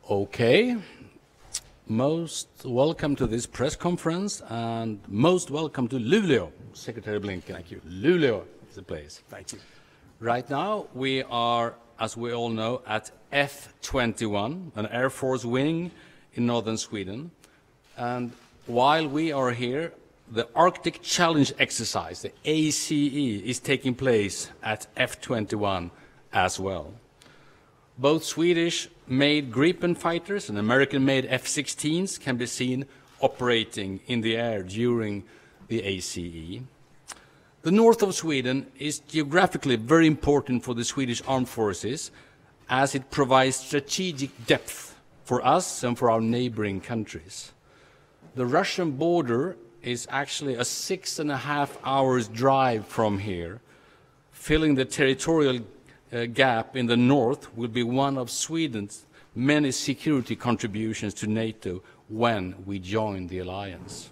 Okay. Most welcome to this press conference, and most welcome to Luleå, Secretary Blinken. Thank you. Luleå is the place. Thank you. Right now, we are, as we all know, at F-21, an Air Force wing in northern Sweden. And while we are here, the Arctic Challenge exercise, the ACE, is taking place at F-21 as well. Both Swedish-made Gripen fighters and American-made F-16s can be seen operating in the air during the ACE. The north of Sweden is geographically very important for the Swedish armed forces, as it provides strategic depth for us and for our neighboring countries. The Russian border is actually a 6.5 hours drive from here. Filling the territorial gap in the north will be one of Sweden's many security contributions to NATO when we join the alliance.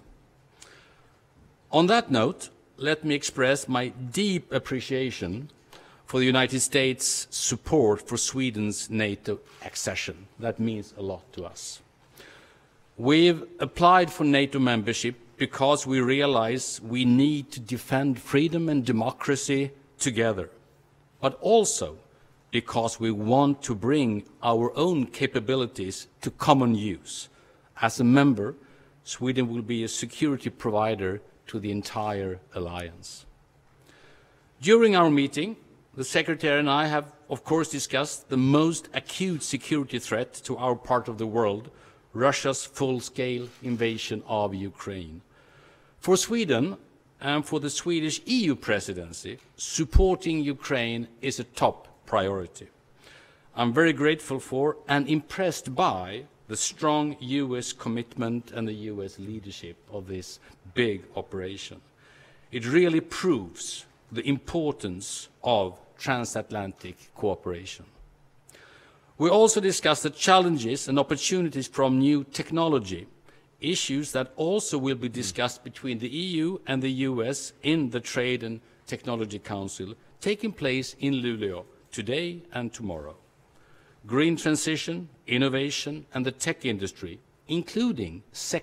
On that note, let me express my deep appreciation for the United States' support for Sweden's NATO accession. That means a lot to us. We've applied for NATO membership because we realize we need to defend freedom and democracy together, but also because we want to bring our own capabilities to common use. As a member, Sweden will be a security provider to the entire alliance. During our meeting, the Secretary and I have, of course, discussed the most acute security threat to our part of the world, Russia's full-scale invasion of Ukraine. For Sweden and for the Swedish EU presidency, supporting Ukraine is a top priority. I'm very grateful for and impressed by the strong US commitment and the US leadership of this big operation. It really proves the importance of transatlantic cooperation. We also discussed the challenges and opportunities from new technology, issues that also will be discussed between the EU and the US in the Trade and Technology Council taking place in Luleå today and tomorrow. Green transition, innovation, and the tech industry, including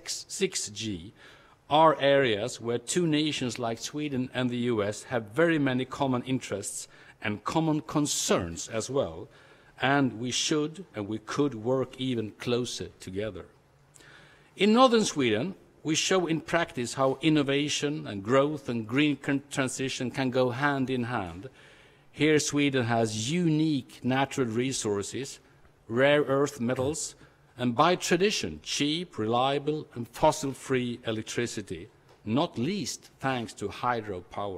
6G, are areas where two nations like Sweden and the US have very many common interests and common concerns as well, and we should and we could work even closer together. In northern Sweden, we show in practice how innovation and growth and green transition can go hand in hand. Here Sweden has unique natural resources, rare earth metals, and by tradition, cheap, reliable, and fossil-free electricity, not least thanks to hydropower.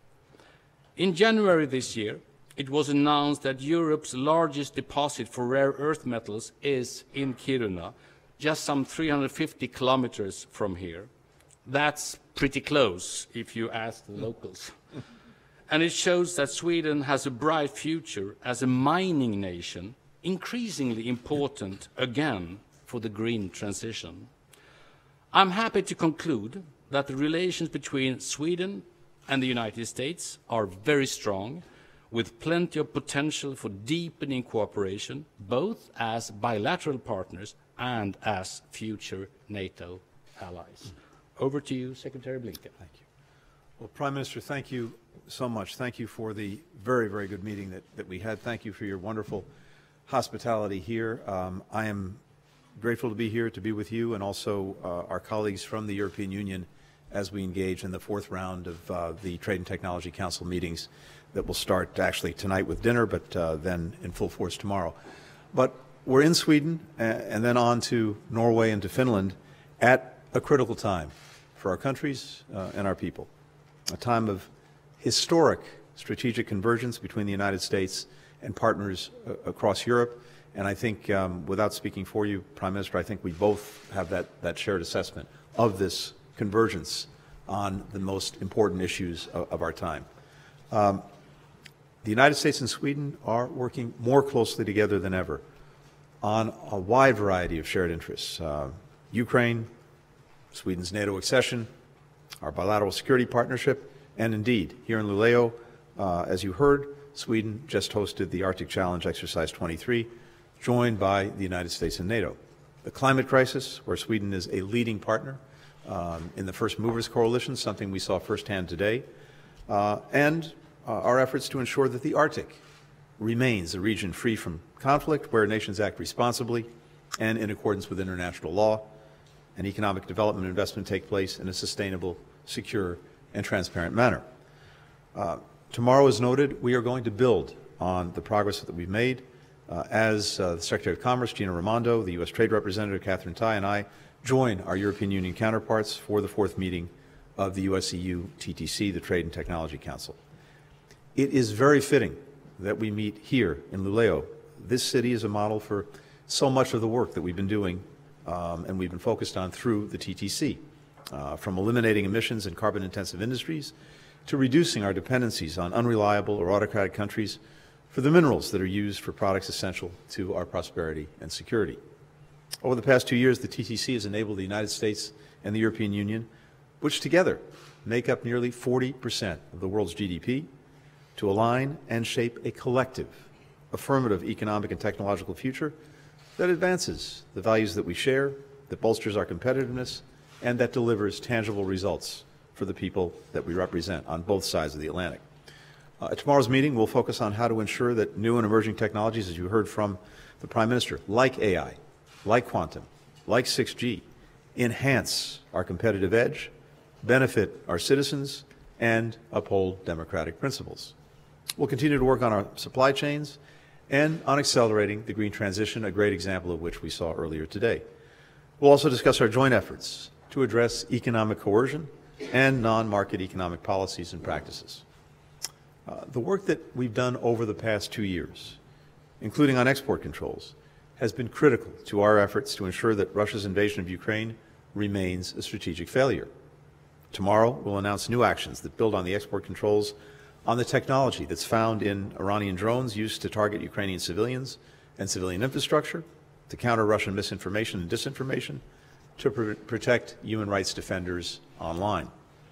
In January this year, it was announced that Europe's largest deposit for rare earth metals is in Kiruna, just some 350 kilometers from here. That's pretty close, if you ask the locals. And it shows that Sweden has a bright future as a mining nation, increasingly important again for the green transition. I'm happy to conclude that the relations between Sweden and the United States are very strong, with plenty of potential for deepening cooperation, both as bilateral partners and as future NATO allies. Over to you, Secretary Blinken. Thank you. Well, Prime Minister, thank you so much. Thank you for the very, very good meeting that we had. Thank you for your wonderful hospitality here. I am grateful to be here, to be with you, and also our colleagues from the European Union as we engage in the fourth round of the Trade and Technology Council meetings that will start actually tonight with dinner, but then in full force tomorrow. But we're in Sweden and then on to Norway and to Finland at a critical time for our countries and our people, a time of historic strategic convergence between the United States and partners across Europe. And I think, without speaking for you, Prime Minister, I think we both have that shared assessment of this convergence on the most important issues of our time. The United States and Sweden are working more closely together than ever on a wide variety of shared interests. Ukraine, Sweden's NATO accession, our bilateral security partnership, and indeed, here in Luleå, as you heard, Sweden just hosted the Arctic Challenge Exercise 23, joined by the United States and NATO. The climate crisis, where Sweden is a leading partner in the First Movers Coalition, something we saw firsthand today, and our efforts to ensure that the Arctic remains a region free from conflict, where nations act responsibly and in accordance with international law, and economic development and investment take place in a sustainable, secure, and transparent manner. Tomorrow, as noted, we are going to build on the progress that we've made as the Secretary of Commerce, Gina Raimondo, the U.S. Trade Representative, Catherine Tai, and I join our European Union counterparts for the fourth meeting of the U.S.-EU TTC, the Trade and Technology Council. It is very fitting that we meet here in Luleå. This city is a model for so much of the work that we've been doing and we've been focused on through the TTC, from eliminating emissions in carbon-intensive industries to reducing our dependencies on unreliable or autocratic countries for the minerals that are used for products essential to our prosperity and security. Over the past 2 years, the TTC has enabled the United States and the European Union, which together make up nearly 40% of the world's GDP, to align and shape a collective, affirmative economic and technological future that advances the values that we share, that bolsters our competitiveness, and that delivers tangible results for the people that we represent on both sides of the Atlantic. At tomorrow's meeting, we'll focus on how to ensure that new and emerging technologies, as you heard from the Prime Minister, like AI, like quantum, like 6G, enhance our competitive edge, benefit our citizens, and uphold democratic principles. We'll continue to work on our supply chains and on accelerating the green transition, a great example of which we saw earlier today. We'll also discuss our joint efforts to address economic coercion and non-market economic policies and practices. The work that we've done over the past 2 years, including on export controls, has been critical to our efforts to ensure that Russia's invasion of Ukraine remains a strategic failure. Tomorrow, we'll announce new actions that build on the export controls on the technology that's found in Iranian drones used to target Ukrainian civilians and civilian infrastructure, to counter Russian misinformation and disinformation, to protect human rights defenders online.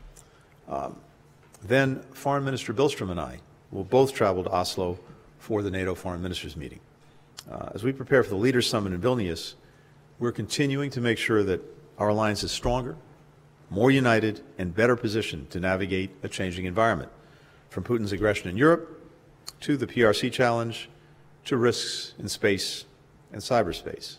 Then Foreign Minister Billström and I will both travel to Oslo for the NATO Foreign Ministers meeting. As we prepare for the Leaders Summit in Vilnius, we're continuing to make sure that our alliance is stronger, more united, and better positioned to navigate a changing environment, from Putin's aggression in Europe to the PRC challenge to risks in space and cyberspace.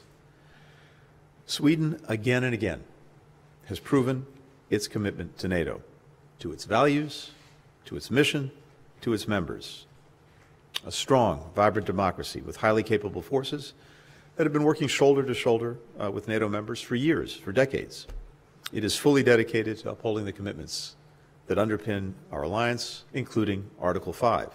Sweden, again and again, has proven its commitment to NATO, to its values, to its mission, to its members. A strong, vibrant democracy with highly capable forces that have been working shoulder to shoulder with NATO members for years, for decades. It is fully dedicated to upholding the commitments that underpin our alliance, including Article 5.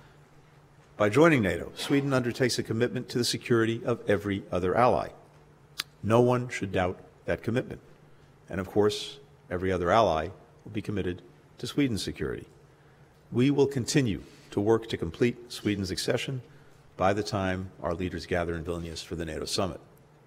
By joining NATO, Sweden undertakes a commitment to the security of every other ally. No one should doubt that commitment. And of course, every other ally will be committed to Sweden's security. We will continue to work to complete Sweden's accession by the time our leaders gather in Vilnius for the NATO summit.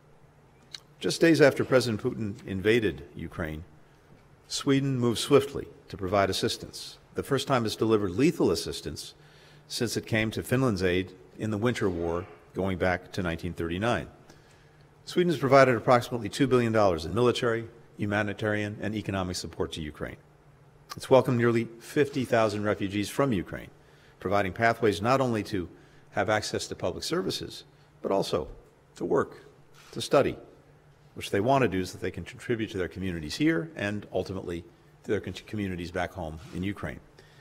Just days after President Putin invaded Ukraine, Sweden moved swiftly to provide assistance. The first time it's delivered lethal assistance since it came to Finland's aid in the Winter War going back to 1939. Sweden has provided approximately $2 billion in military, humanitarian, and economic support to Ukraine. It's welcomed nearly 50,000 refugees from Ukraine, providing pathways not only to have access to public services, but also to work, to study, which they want to do so that they can contribute to their communities here and ultimately to their communities back home in Ukraine.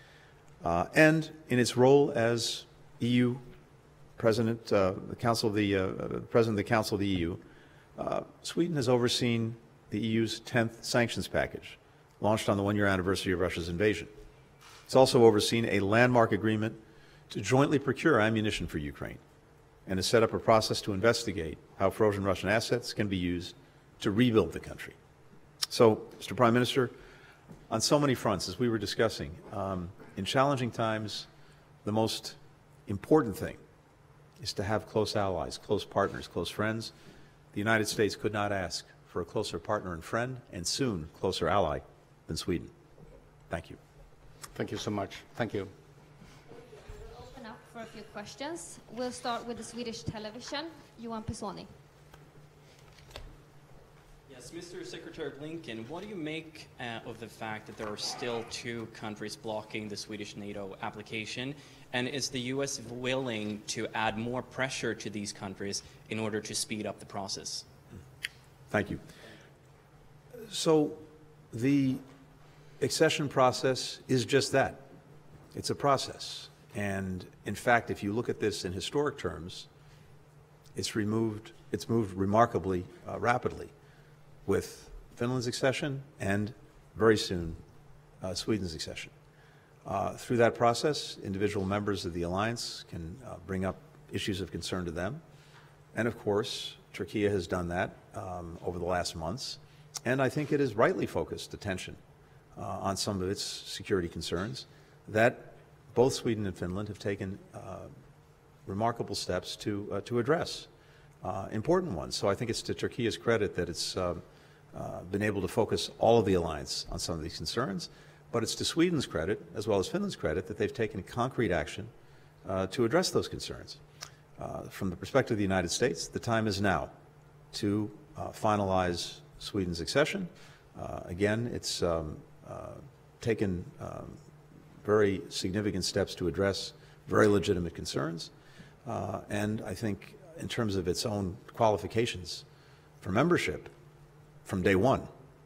And in its role as EU President, President of the Council of the EU, Sweden has overseen the EU's 10th sanctions package, launched on the one-year anniversary of Russia's invasion. It's also overseen a landmark agreement to jointly procure ammunition for Ukraine, and has set up a process to investigate how frozen Russian assets can be used to rebuild the country. So, Mr. Prime Minister, on so many fronts, as we were discussing, in challenging times, the most important thing is to have close allies, close partners, close friends. The United States could not ask for a closer partner and friend, and soon closer ally than Sweden. Thank you. Thank you so much. Thank you. Open up for a few questions. We'll start with the Swedish television. Johan Pisoni. Yes, Mr. Secretary Blinken, what do you make of the fact that there are still 2 countries blocking the Swedish NATO application? And is the U.S. willing to add more pressure to these countries in order to speed up the process? Thank you. So the accession process is just that. It's a process. And in fact, if you look at this in historic terms, it's moved remarkably rapidly, with Finland's accession and very soon Sweden's accession. Through that process, individual members of the alliance can bring up issues of concern to them. And of course, Turkey has done that over the last months. And I think it has rightly focused attention on some of its security concerns that both Sweden and Finland have taken remarkable steps to address, important ones. So I think it's to Turkey's credit that it's been able to focus all of the alliance on some of these concerns, but it's to Sweden's credit, as well as Finland's credit, that they've taken concrete action to address those concerns. From the perspective of the United States, the time is now to finalize Sweden's accession. Again, it's taken very significant steps to address very legitimate concerns, and I think in terms of its own qualifications for membership, from day one,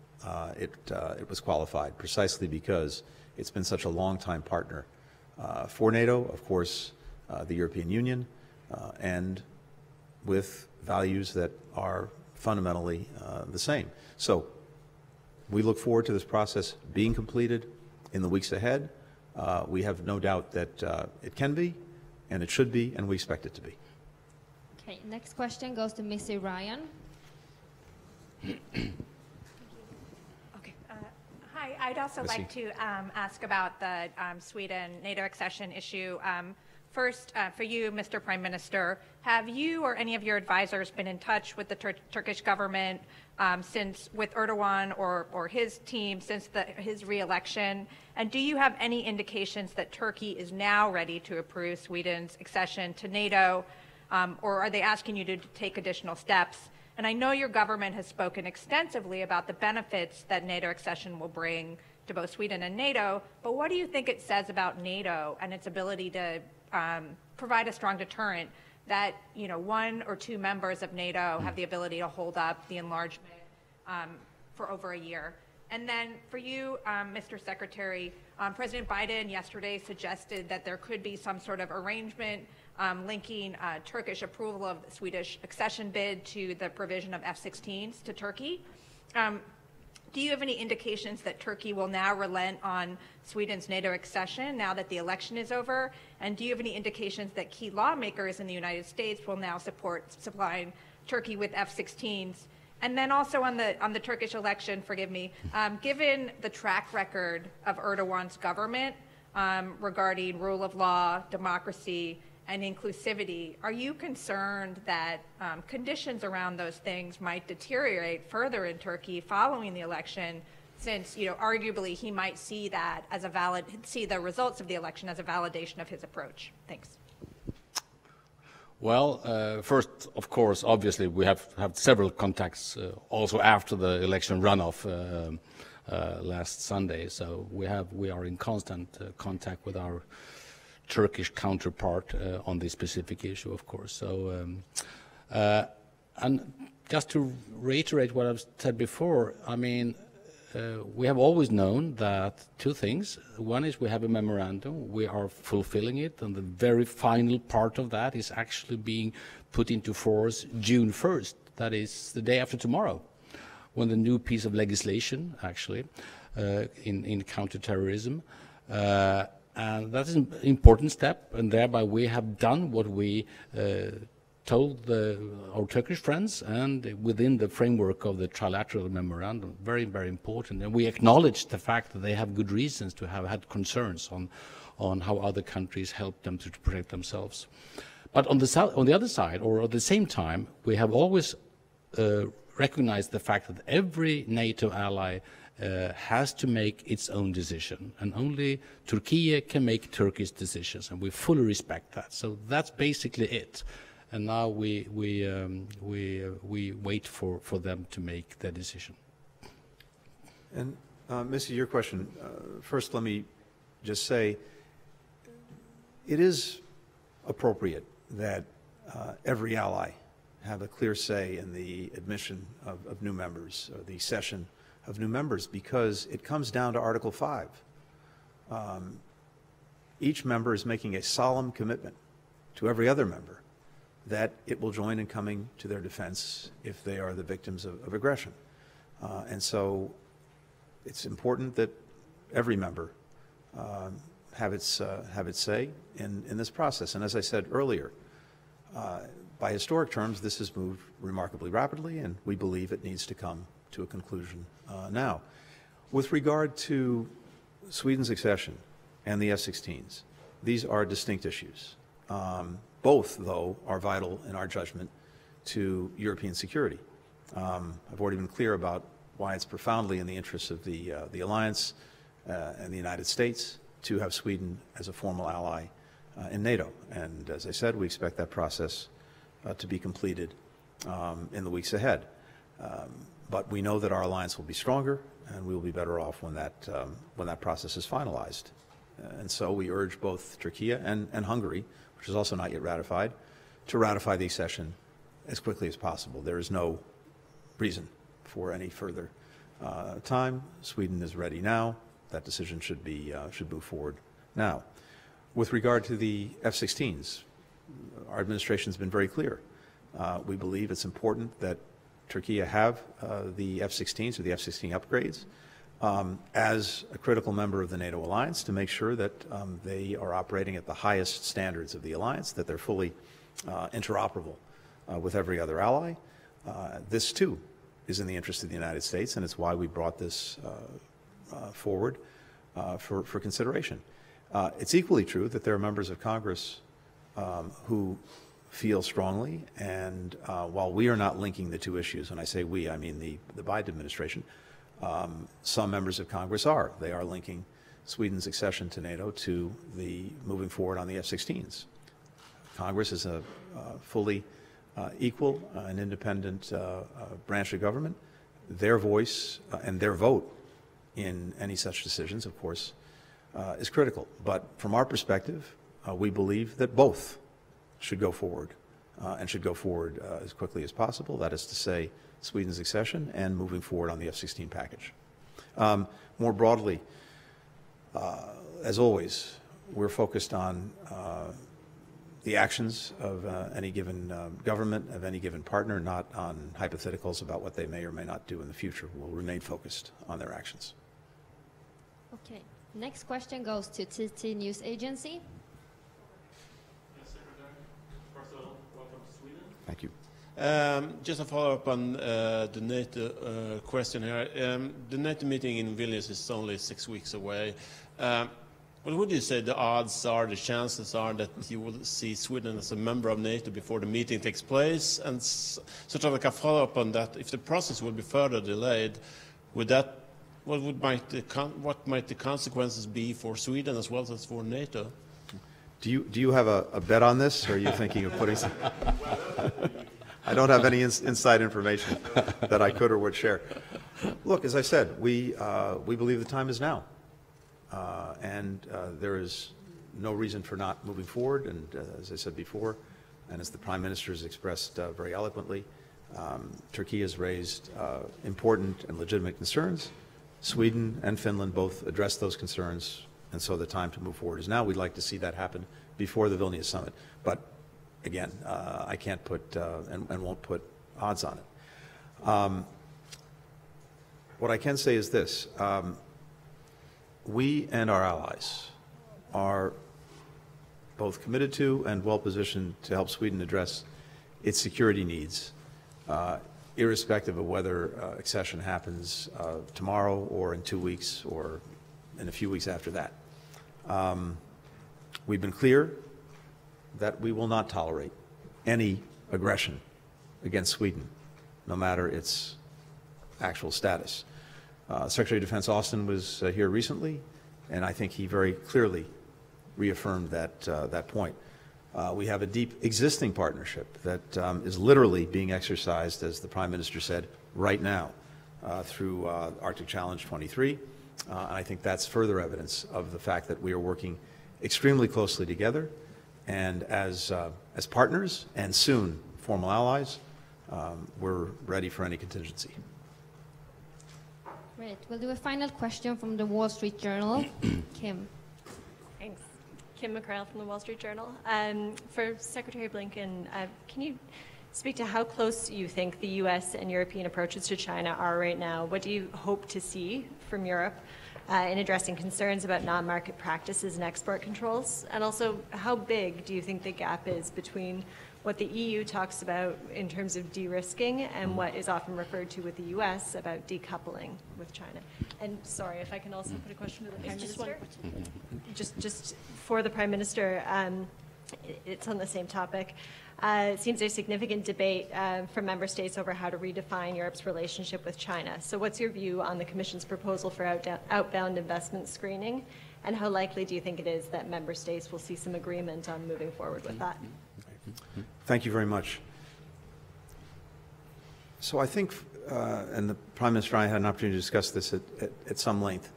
it was qualified precisely because it's been such a long-time partner for NATO, of course, the European Union, and with values that are fundamentally the same. So we look forward to this process being completed in the weeks ahead. We have no doubt that it can be, and it should be, and we expect it to be. Okay, next question goes to Missy Ryan. Okay. Hi, I'd also like to ask about the Sweden NATO accession issue. First, for you, Mr. Prime Minister, have you or any of your advisors been in touch with the Turkish government since with Erdogan or his team since his re-election? And do you have any indications that Turkey is now ready to approve Sweden's accession to NATO, or are they asking you to take additional steps? And I know your government has spoken extensively about the benefits that NATO accession will bring to both Sweden and NATO, but what do you think it says about NATO and its ability to provide a strong deterrent that 1 or 2 members of NATO have the ability to hold up the enlargement for over a year? And then for you, Mr. Secretary, President Biden yesterday suggested that there could be some sort of arrangement linking Turkish approval of the Swedish accession bid to the provision of F-16s to Turkey. Do you have any indications that Turkey will now relent on Sweden's NATO accession now that the election is over? And do you have any indications that key lawmakers in the United States will now support supplying Turkey with F-16s? And then also on the Turkish election, forgive me, given the track record of Erdogan's government regarding rule of law, democracy, and inclusivity, are you concerned that conditions around those things might deteriorate further in Turkey following the election, since arguably he might see that as see the results of the election as a validation of his approach? Thanks. Well, first, of course, obviously, we have several contacts also after the election runoff last Sunday. So we are in constant contact with our Turkish counterpart on this specific issue, of course. So, and just to reiterate what I've said before, I mean, we have always known that 2 things. One is we have a memorandum, we are fulfilling it, and the very final part of that is actually being put into force June 1st. That is the day after tomorrow, when the new piece of legislation, actually, in counterterrorism, and that is an important step, and thereby we have done what we told our Turkish friends, and within the framework of the trilateral memorandum, very, very important. And we acknowledge the fact that they have good reasons to have had concerns on how other countries help them to protect themselves. But on the other side, or at the same time, we have always recognized the fact that every NATO ally has to make its own decision, and only Turkey can make Turkish decisions, and we fully respect that. So that's basically it. And now we wait for them to make their decision. And Missy, your question, first let me just say, it is appropriate that every ally have a clear say in the admission of new members, or the session of new members, because it comes down to Article 5. Each member is making a solemn commitment to every other member that it will join in coming to their defense if they are the victims of aggression. And so it's important that every member have its say in this process. And as I said earlier, by historic terms, this has moved remarkably rapidly, and we believe it needs to come to a conclusion now. With regard to Sweden's accession and the F-16s, these are distinct issues. Both, though, are vital in our judgment to European security. I've already been clear about why it's profoundly in the interests of the alliance and the United States to have Sweden as a formal ally in NATO. And as I said, we expect that process to be completed in the weeks ahead. But we know that our alliance will be stronger, and we will be better off when that process is finalized. And so we urge both Turkey and Hungary, which is also not yet ratified, to ratify the accession as quickly as possible. There is no reason for any further time. Sweden is ready now. That decision should move forward now. With regard to the F-16s, our administration has been very clear. We believe it's important that Turkey have the F-16s or the F-16 upgrades as a critical member of the NATO alliance, to make sure that they are operating at the highest standards of the alliance, that they're fully interoperable with every other ally. This, too, is in the interest of the United States, and it's why we brought this forward for consideration. It's equally true that there are members of Congress who feel strongly, and while we are not linking the two issues, when I say we, I mean the Biden administration, some members of Congress are. They are linking Sweden's accession to NATO to the moving forward on the F-16s. Congress is a fully equal and independent branch of government. Their voice and their vote in any such decisions, of course, is critical. But from our perspective, we believe that both should go forward and should go forward as quickly as possible. That is to say, Sweden's accession and moving forward on the F-16 package. More broadly, as always, we're focused on the actions of any given government, of any given partner, not on hypotheticals about what they may or may not do in the future. We'll remain focused on their actions. Okay. Next question goes to TT News Agency. Yes, Secretary. First of all, welcome to Sweden. Thank you. Just a follow-up on the NATO question here. The NATO meeting in Vilnius is only 6 weeks away. What would you say the odds are, the chances are that you will see Sweden as a member of NATO before the meeting takes place? And sort of like a follow-up on that, if the process will be further delayed, what might the consequences be for Sweden as well as for NATO? Do you have a bet on this, or are you thinking of putting some... I don't have any inside information that I could or would share. Look, as I said, we believe the time is now. And there is no reason for not moving forward. And as I said before, and as the Prime Minister has expressed very eloquently, Turkey has raised important and legitimate concerns. Sweden and Finland both addressed those concerns, and so the time to move forward is now. We'd like to see that happen before the Vilnius summit. But again, I can't put and won't put odds on it. What I can say is this. We and our allies are both committed to and well positioned to help Sweden address its security needs, irrespective of whether accession happens tomorrow or in 2 weeks or in a few weeks after that. We've been clear that we will not tolerate any aggression against Sweden, no matter its actual status. Secretary of Defense Austin was here recently, and I think he very clearly reaffirmed that point. We have a deep existing partnership that is literally being exercised, as the Prime Minister said, right now through Arctic Challenge 23. And I think that's further evidence of the fact that we are working extremely closely together, and as partners and soon formal allies, we're ready for any contingency. Great. We'll do a final question from the Wall Street Journal. Kim. Thanks. Kim McCrail from the Wall Street Journal. For Secretary Blinken, can you speak to how close you think the U.S. and European approaches to China are right now? What do you hope to see from Europe in addressing concerns about non-market practices and export controls? And also, how big do you think the gap is between what the EU talks about in terms of de-risking and what is often referred to with the U.S. about decoupling with China? And sorry, if I can also put a question to the Prime Minister? Just for the Prime Minister, it's on the same topic. It seems there's significant debate from member states over how to redefine Europe's relationship with China. So what's your view on the Commission's proposal for outbound investment screening, and how likely do you think it is that member states will see some agreement on moving forward with that? Thank you very much. So I think, and the Prime Minister and I had an opportunity to discuss this at some length,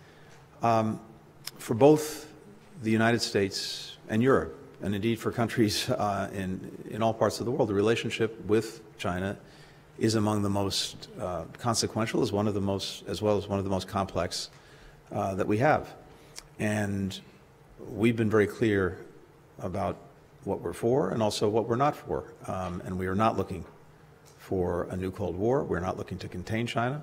for both the United States and Europe, and indeed for countries in all parts of the world, the relationship with China is among the most consequential, as well as one of the most complex that we have. And we've been very clear about what we're for and also what we're not for. And we are not looking for a new Cold War. We're not looking to contain China.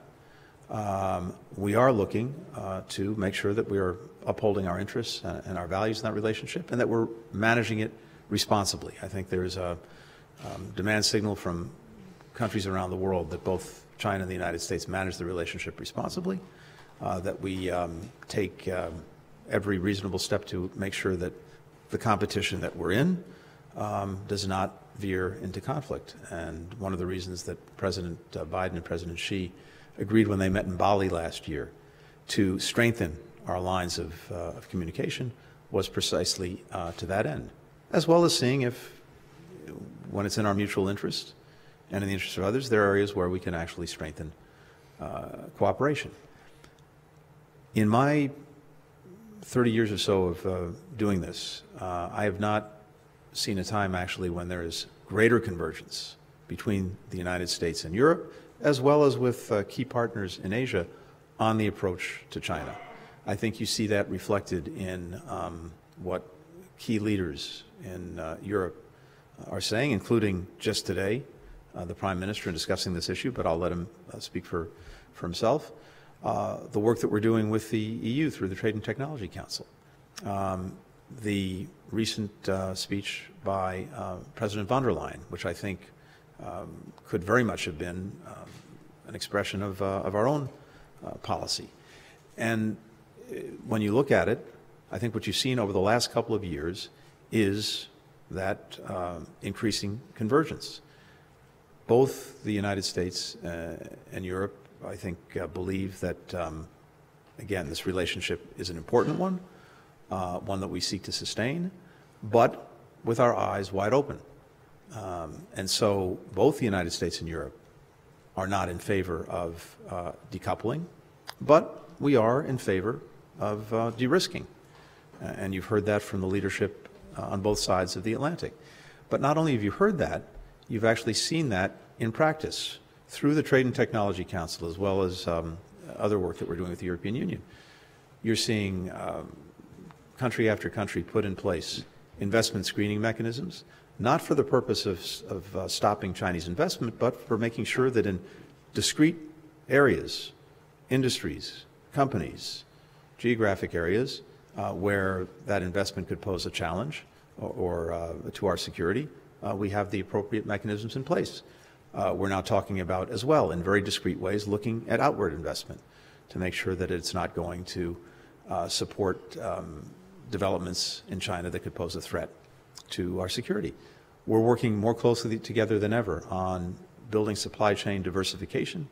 We are looking to make sure that we are upholding our interests and our values in that relationship, and that we're managing it responsibly. I think there's a demand signal from countries around the world that both China and the United States manage the relationship responsibly, that we take every reasonable step to make sure that the competition that we're in does not veer into conflict. And one of the reasons that President Biden and President Xi agreed when they met in Bali last year to strengthen our lines of communication was precisely to that end, as well as seeing if, when it's in our mutual interest and in the interest of others, there are areas where we can actually strengthen cooperation. In my 30 years or so of doing this, I have not seen a time actually when there is greater convergence between the United States and Europe, as well as with key partners in Asia on the approach to China. I think you see that reflected in what key leaders in Europe are saying, including just today, the Prime Minister in discussing this issue, but I'll let him speak for himself. The work that we're doing with the EU through the Trade and Technology Council. The recent speech by President von der Leyen, which I think could very much have been an expression of our own policy. And when you look at it, I think what you've seen over the last couple of years is that increasing convergence. Both the United States and Europe, I think, believe that, again, this relationship is an important one, one that we seek to sustain, but with our eyes wide open. And so both the United States and Europe are not in favor of decoupling, but we are in favor of de-risking. And you've heard that from the leadership on both sides of the Atlantic. But not only have you heard that, you've actually seen that in practice through the Trade and Technology Council, as well as other work that we're doing with the European Union. You're seeing country after country put in place investment screening mechanisms, not for the purpose of stopping Chinese investment, but for making sure that in discrete areas, industries, companies, geographic areas where that investment could pose a challenge or to our security, we have the appropriate mechanisms in place. We're now talking about, as well, in very discrete ways, looking at outward investment to make sure that it's not going to support developments in China that could pose a threat to our security. We're working more closely together than ever on building supply chain diversification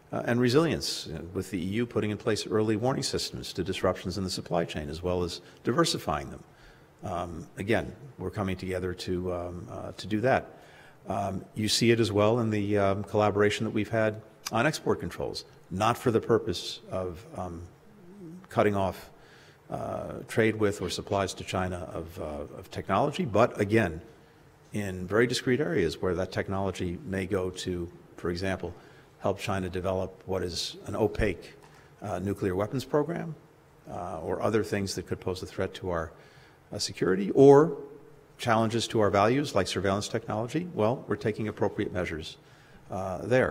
and resilience, with the EU putting in place early warning systems to disruptions in the supply chain, as well as diversifying them. Again, we're coming together to do that. You see it as well in the collaboration that we've had on export controls, not for the purpose of cutting off trade with or supplies to China of technology, but again, in very discrete areas where that technology may go to, for example, help China develop what is an opaque nuclear weapons program, or other things that could pose a threat to our security, or challenges to our values like surveillance technology. Well, we're taking appropriate measures there.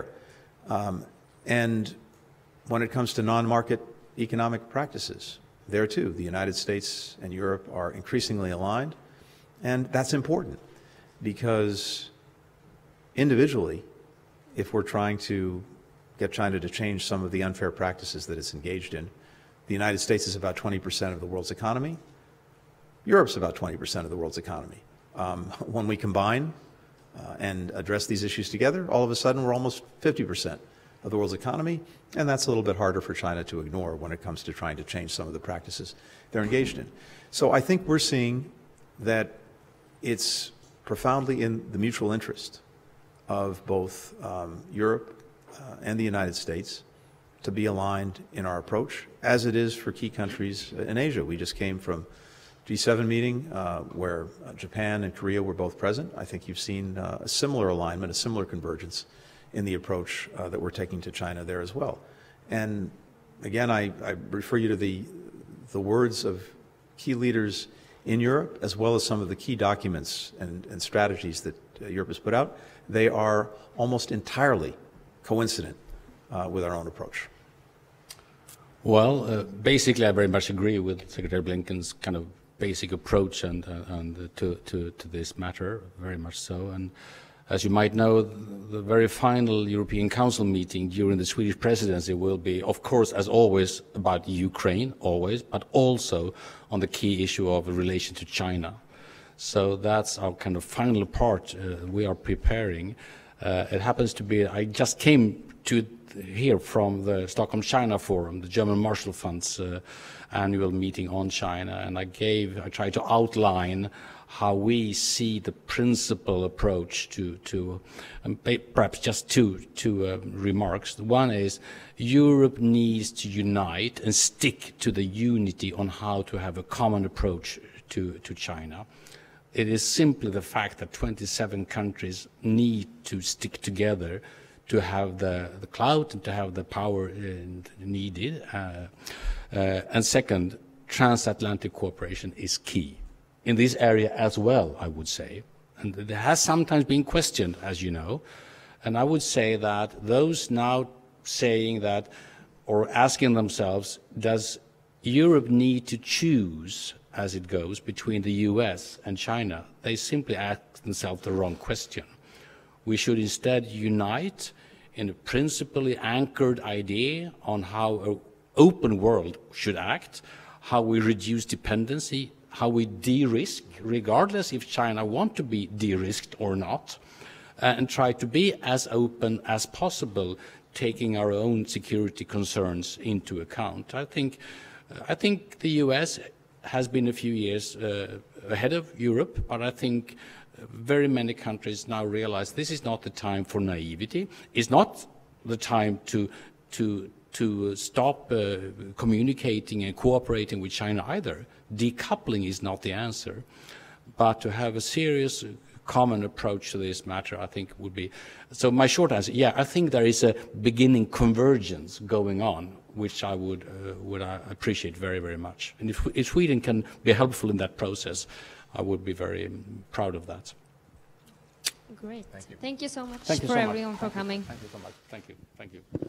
And when it comes to non-market economic practices, there too, the United States and Europe are increasingly aligned, and that's important because individually, if we're trying to get China to change some of the unfair practices that it's engaged in, the United States is about 20% of the world's economy. Europe's about 20% of the world's economy. When we combine and address these issues together, all of a sudden we're almost 50% of the world's economy, and that's a little bit harder for China to ignore when it comes to trying to change some of the practices they're engaged in. So I think we're seeing that it's profoundly in the mutual interest of both Europe and the United States to be aligned in our approach, as it is for key countries in Asia. We just came from G7 meeting where Japan and Korea were both present. I think you've seen a similar alignment, a similar convergence in the approach that we're taking to China there as well. And again, I refer you to the words of key leaders in Europe, as well as some of the key documents and strategies that Europe has put out. They are almost entirely coincident with our own approach. Well, basically, I very much agree with Secretary Blinken's kind of basic approach and to this matter, very much so. And as you might know, the very final European Council meeting during the Swedish presidency will be, of course, as always, about Ukraine, always, but also on the key issue of relation to China. So that's our kind of final part we are preparing. It happens to be, I just came to hear from the Stockholm China Forum, the German Marshall Fund's annual meeting on China, and I tried to outline how we see the principal approach to perhaps just two remarks. One is Europe needs to unite and stick to the unity on how to have a common approach to China. It is simply the fact that 27 countries need to stick together to have the clout and to have the power needed. And second, transatlantic cooperation is key in this area as well, I would say. And it has sometimes been questioned, as you know. And I would say that those now saying that, or asking themselves, does Europe need to choose as it goes between the US and China? They simply ask themselves the wrong question. We should instead unite in a principally anchored idea on how an open world should act, how we reduce dependency, how we de-risk, regardless if China want to be de-risked or not, and try to be as open as possible, taking our own security concerns into account. I think the US has been a few years ahead of Europe, but I think very many countries now realize this is not the time for naivety. It's not the time to stop communicating and cooperating with China either. Decoupling is not the answer, but to have a serious common approach to this matter, I think would be. So my short answer, yeah, I think there is a beginning convergence going on, which I would appreciate very, very much. And if Sweden can be helpful in that process, I would be very proud of that. Great. Thank you so much Thank you for so everyone much. for coming. Thank you so much. Thank you. Thank you.